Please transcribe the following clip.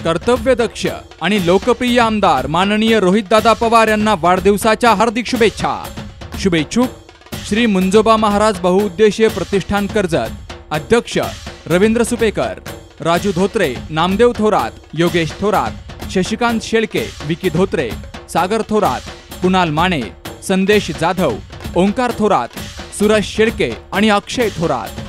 कर्तव्यदक्ष आणि लोकप्रिय आमदार माननीय रोहितदादा पवार यांना वाढदिवसाच्या हार्दिक शुभेच्छा। शुभेच्छुक श्री मुंजोबा महाराज बहुउद्देशीय प्रतिष्ठान कर्जत, अध्यक्ष रवींद्र सुपेकर, राजू धोत्रे, नामदेव थोरात, योगेश थोरात, शशिकांत शेळके, विकी धोत्रे, सागर थोरात, कुणाल माने, संदेश जाधव, ओंकार थोरात, सुरज शेळके आणि अक्षय थोरात।